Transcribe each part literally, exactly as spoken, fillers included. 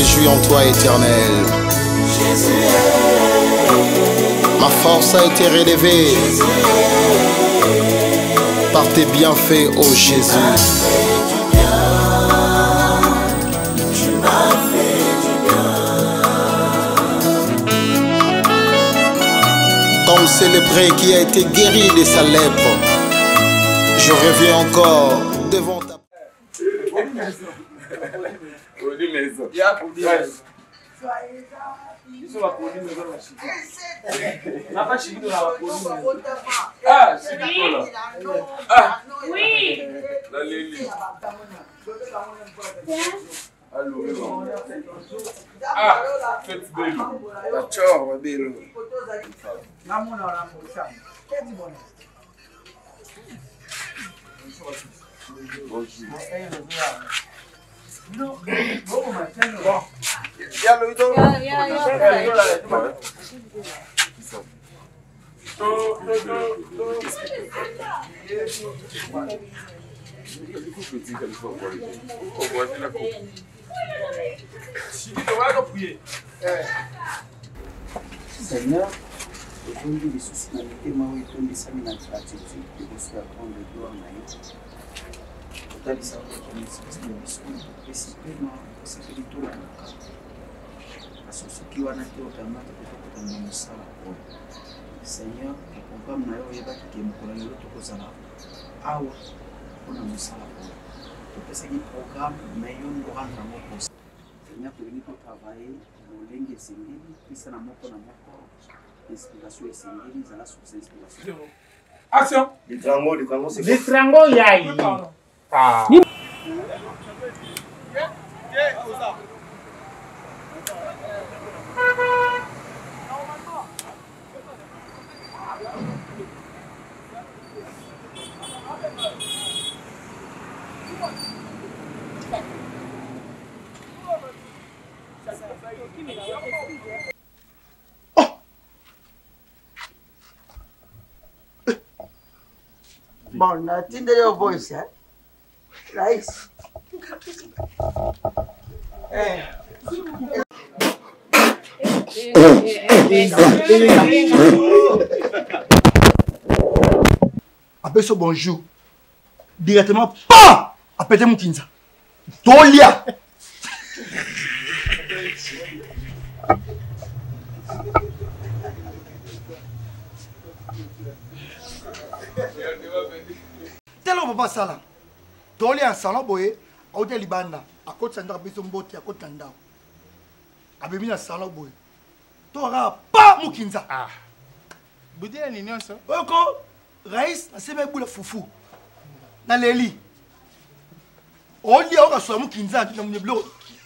réjouis en toi, Éternel. Ma force a été relevée par tes bienfaits, ô Jésus. Comme ce lépreux qui a été guéri de sa lèpre, je reviens encore devant ta... Oui. Ah, faites bello. Ciao, bello. Seigneur, aujourd'hui les soucis dans les témoins où ils tombent des samines en gratitude de reçoit grande gloire dans les total ça qui nous explique le discours et c'est vraiment c'est que tout là parce que ce qui va naître automatiquement peut être dans le sala Seigneur le programme na yo yeba ki mokolo lelo tokozala awa mpona mosala oyo topesaki programme na yo ndorendre yango posa Seigneur tolingi totravaille lolenge esengeli pesa na moko na moko inspiration esengeli ezala source inspiration. Action. Les trangos, les trangos, c'est Les trangos, yai. Ah. Bon, nothing to your voice, eh? Nice. Hey. Appelle ce bonjour. Directement, pas appelez mon Kinza. Tolia. Tellement papa sala. Tolia en salon boye. Aoudia libanda. À côté sanda biso mbote à côté tanda. Abemi na salon boye. Tora pas mon Kinza. Ah. Budi ya nini onso? Oko Rais na sebe bula fufu. Na leli. Oli oka so mu Kinza na mnyeblo.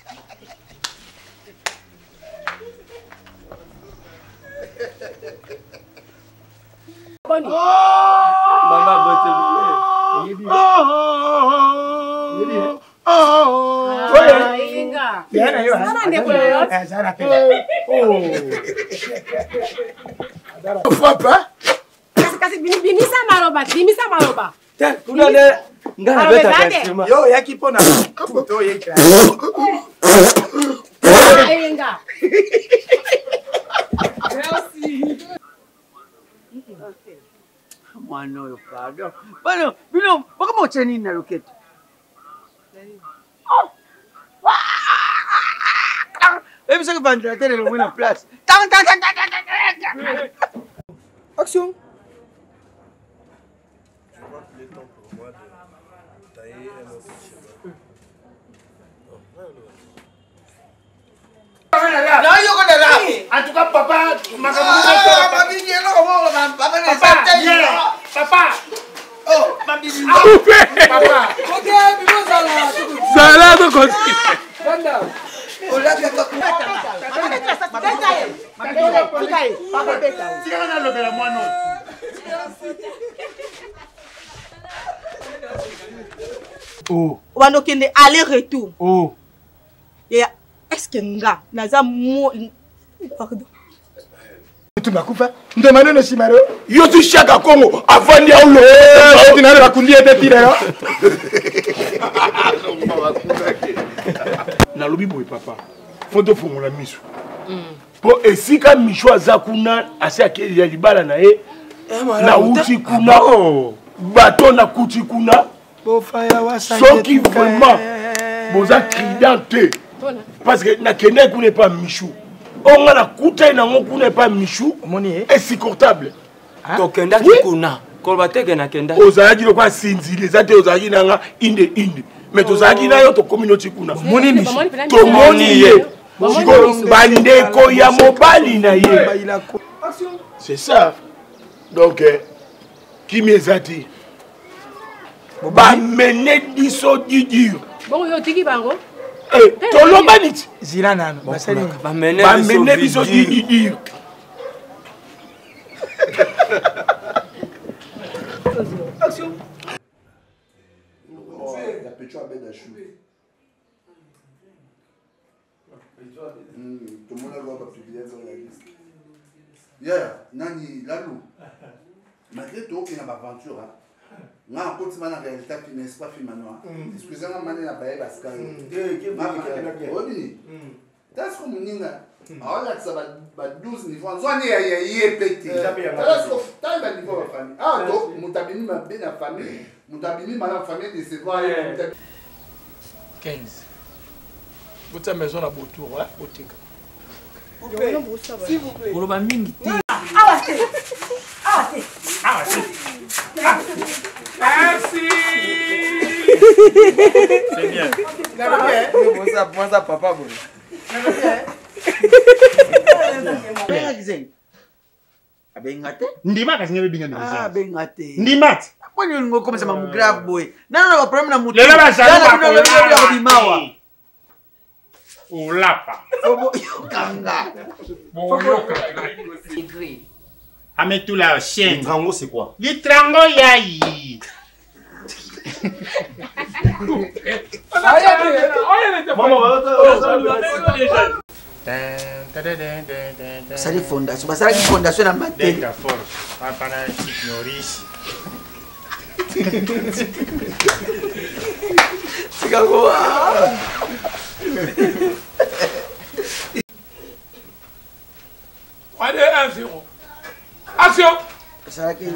Mama bote bote. Papa. Kasi binisa maroba, binisa maroba. Kuna ne ngana beta kasima. Yo yaki pona. To yeka. Eyenga. Mwana oyo pardon. Bano, bino, bakama ocheni na roquette. Et puis ça que ventilateur est le en place. Tang tang tang tang tang. Action. Je crois qu'il est temps pour moi de tailler un autre chemin. En tout cas, papa, ma papa, papa, oh, papa, Ça là de continuer. Oh. Wanokende aller-retour. Oh. Est-ce que nga naza mo pardon. Tu m'as coupé. Tu m'as donné le chimaro. Yo tu chaka Congo avant de aulo. Tu n'as pas conduit de tirer. Na lobi boy papa. faut tofongola miso po esika miso aza kuna asi akeli ya libala na ye na uti kuna bato na kuti kuna soki vraiment boza client te parce que nakende kuna pas michou onga na kuta nango kuna pas michou insupportable tokenda kuna kolbateke nakenda ozalaki lokwa sinzile eza te ozalaki nanga inde inde mais tozalaki na yo tokommunauté kuna tomoni ye bandeko ya mobali na ye c'est ça donc kimi eza te bamene biso didur toloba niti zila nano bamene biso didur action. La petite abed à chou. Tout le monde a le publier dans la liste. Yeah, Nani, Lalou. Malgré tout, il y a une aventure. On a un peu de réalité qui n'est pas film. Excusez-moi, je vais vous parce que. That's comme une. Alors là, ça va douze niveaux. On est à y péter. Alors, ça va niveau de famille. Ah, donc, mon tabini m'a bien la famille. Mon tabini m'a la famille de ses voix. quinze. Vous avez maison à Botour, hein, Botika. S'il vous plaît. Pour le mingi. Ah, c'est. Ah, c'est. Ah, c'est. Merci. C'est bien. Moi ça, moi ça, papa, bon. Abengate? Ndima kasi ngebe binga ndima. Ah, bengate. Ndima. Kwani ngo comme ça ma grave boy. Non non, problème na mutu. Lela ba shaka ba ko bimawa. Olapa. Obo kanga. Boyo kanga. Ametula la chien. Litrango c'est quoi? Litrango yayi. Ça les fondations, ça les fondations dans ma tête. D'accord. Papa na ignoris. C'est quoi? Allez, un zéro. Action. Ça qui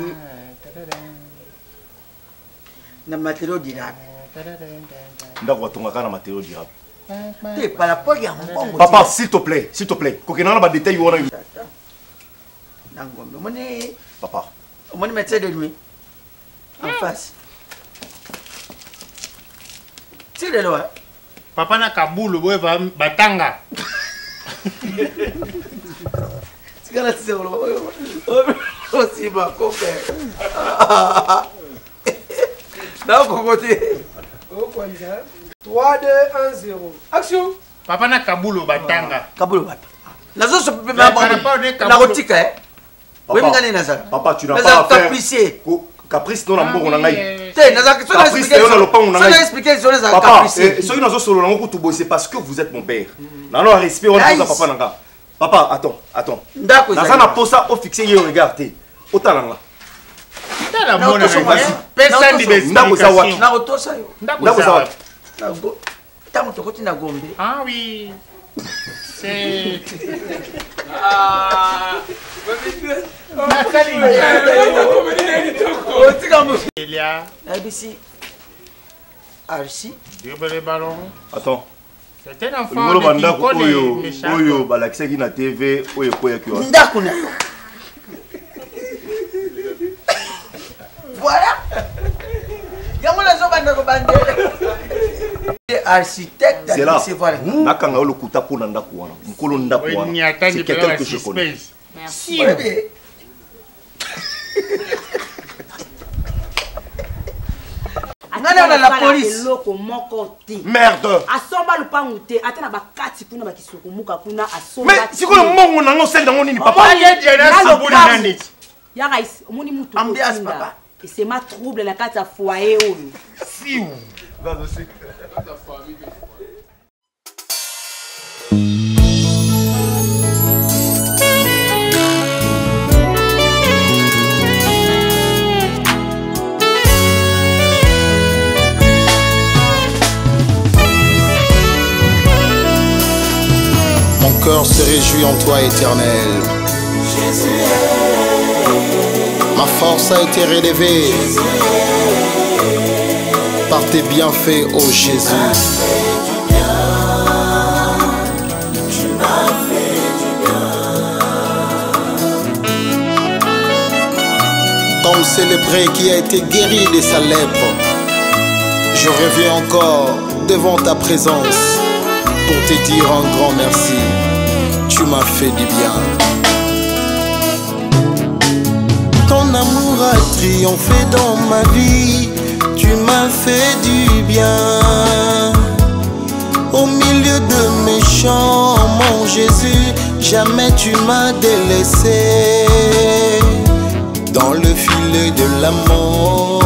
na matériau durable. Ndako tonga na matériau durable. T'es pas la poigne en bon. Papa, s'il te plaît, s'il te plaît. Kokena na ba détail wona. Nangombe, moni. Papa. Moni médecin de nuit. En face. C'est de loin. Papa na Kaboul boy va batanga. C'est quand là c'est aussi ma copain. Non, côté. trois, deux, un, zéro. Action. Papa na Kaboul batanga. Kaboul bat. Nazo se peut même pas. Na rotika eh. Oui, mais naza. Papa, tu n'as pas à faire. Caprice non na mbongo na ngai. Te naza que ça expliquer. Ça expliquer sur les caprices. Papa, soki nazo solo na ngoko tubo c'est parce que vous êtes mon père. Na non respect on pose papa nanga. Papa, attends, attends. Ndako ça na posa au fixer yo regarder. Otalanga. Tala mona vas-y. Personne ne veut ndako za watu. Na otosa yo. Ndako za watu. Ndako. Tamo tokoti na Gombe. Ah oui. C'est Ah. Il y a A B C. Archie. le ballon. Attends. C'est un enfant. Ngolo bandako oyo oyo balakisaki na T V oyo koya ki wa. Ndako na yo. Voilà. Yango la zo bandako bandele. Architecte. C'est là. Nakanga olo kuta pona ndako wana. Mukolo ndako wana. C'est quelqu'un que je connais. Merci. Nana na la police. Merde. Asomba lupangu te atana bakati kuna bakisuku muka kuna asomba. Mais siko mongo nango sel nango nini papa? Ya guys, omoni mutu. Ambiance papa. Et c'est ma trouble na kati ya foyer oyo. Si. Va aussi. cœur se réjouit en toi, Éternel. Ma force a été relevée par tes bienfaits, ô Jésus. Comme ce lépreux qui a été guéri de sa lèpre, je reviens encore devant ta présence pour te dire un grand merci. Tu m'as fait du bien. Ton amour a triomphé dans ma vie. Tu m'as fait du bien. Au milieu de mes chants, mon Jésus, jamais tu m'as délaissé. Dans le filet de l'amour,